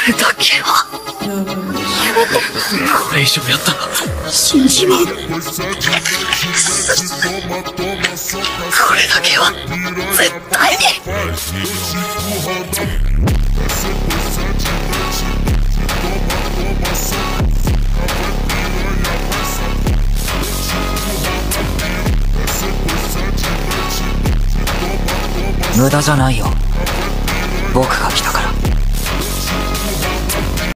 れだけはやめて。これ以上やったら死んじまう。これだけは絶対に。 無駄じゃないよ。僕が来たから。